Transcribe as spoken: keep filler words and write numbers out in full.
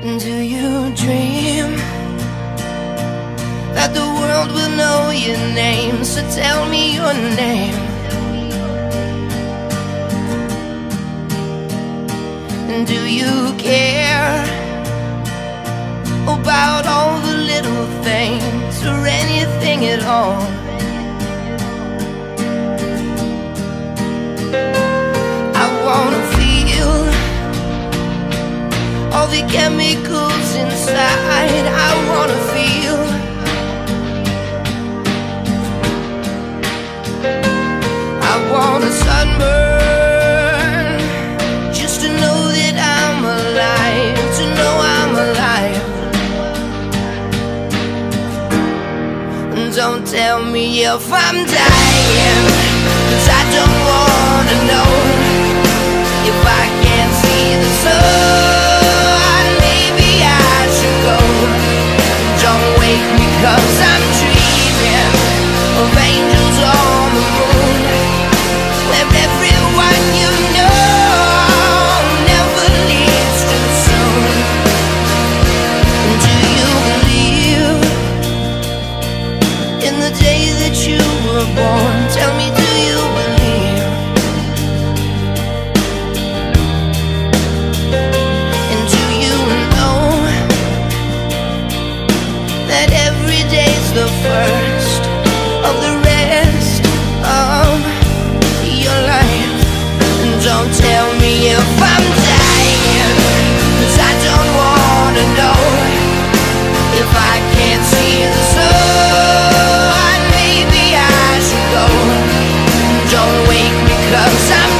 Do you dream that the world will know your name? So tell me your name. And do you care about all the little things or anything at all? I wanna feel all the chemicals inside. I wanna feel I wanna sunburn just to know that I'm alive, to know I'm alive. Don't tell me if I'm dying, 'cause I don't wanna know. If I can't see the sun, maybe I should go. Don't wake me 'cause I'm dreaming of angels on the moon, where everyone you know never leaves too soon. Do you believe in the day that you were born? Tell me, do you believe? And do you know that every day's the first of the rest of your life? And don't tell me if I'm dying, 'cause I don't wanna know. If I can't see the sun, maybe I should go. Don't wake me 'cause I'm